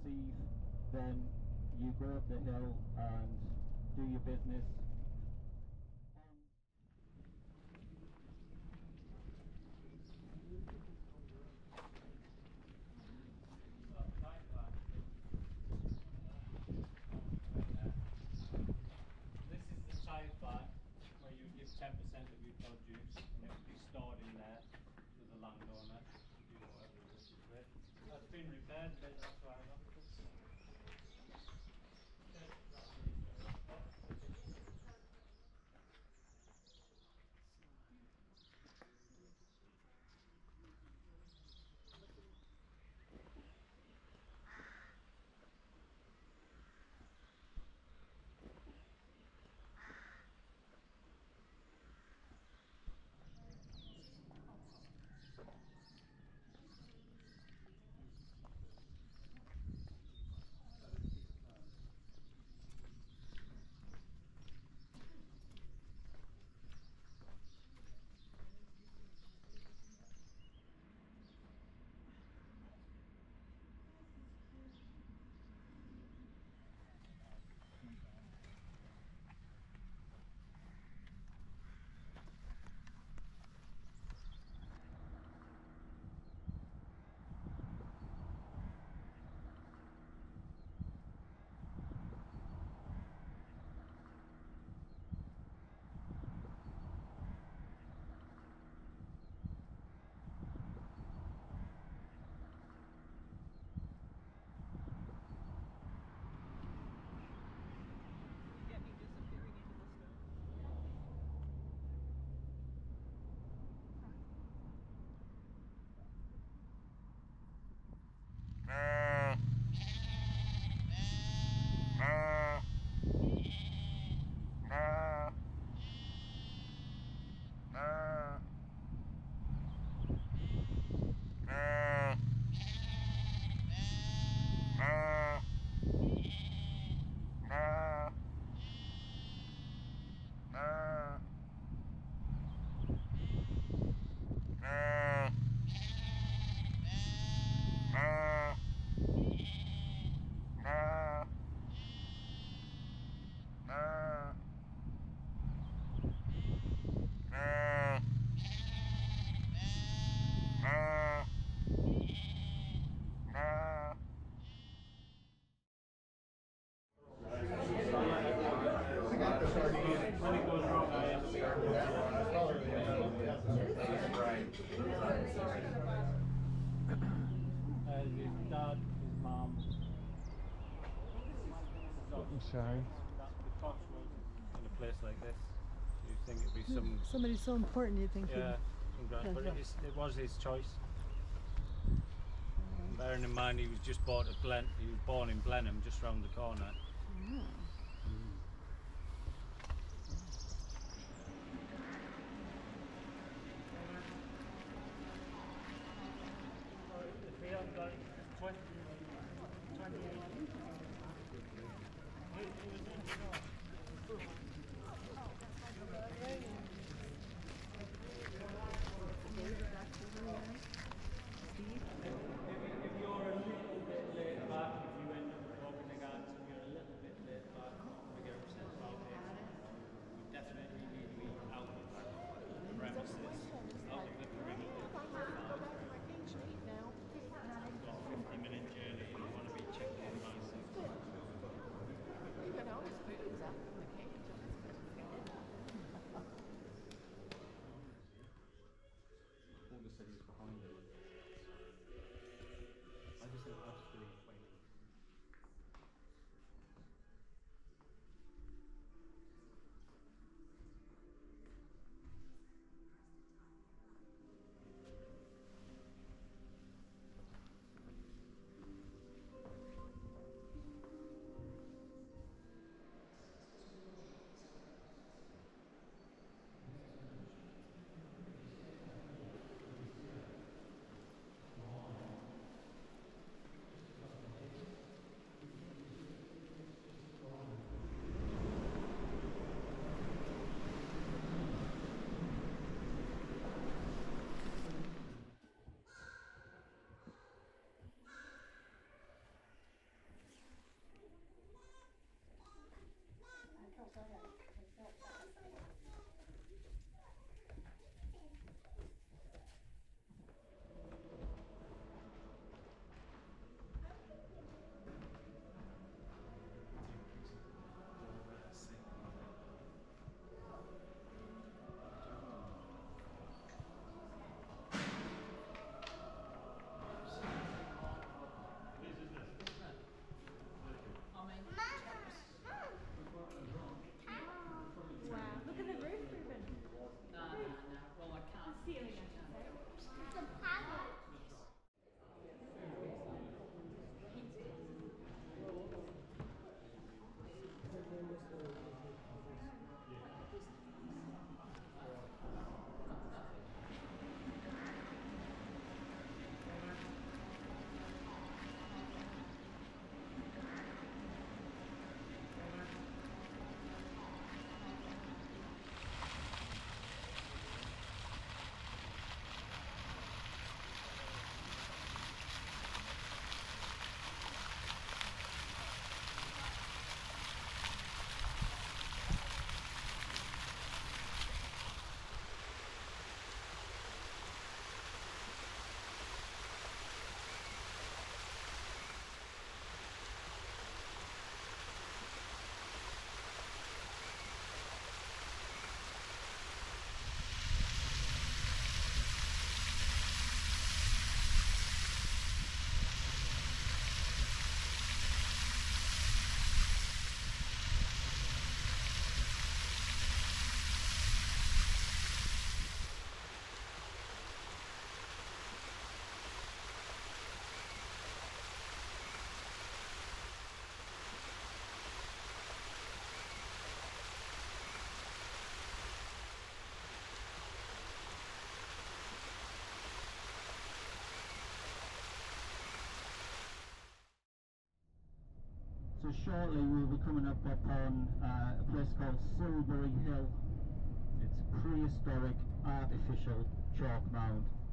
receive, then you go up the hill and do your business. This is the child bag where you give 10% of your produce and it will be stored in there with the landowner to do whatever he wishes with. That's been repaired a bit, that's why I love this. His dad, his mum. Sorry. The Cotswolds in a place like this. You think it'd be some somebody so important? You think? Yeah, some grand, but it was his choice. Bearing in mind he was just bought at he was born in Blenheim, just round the corner. The field like 28. If you're a little bit late back, if you end up walking the gardens and you're a little bit late back, we get upset about it. We definitely need to be out of the premises, out of the perimeter. We've got a 50-minute journey and we want to be checked in nicely. You can always put those up in the cage. All the city's behind it. I just think that's really quaint. shortly we'll be coming up upon a place called Silbury Hill. It's a prehistoric artificial chalk mound.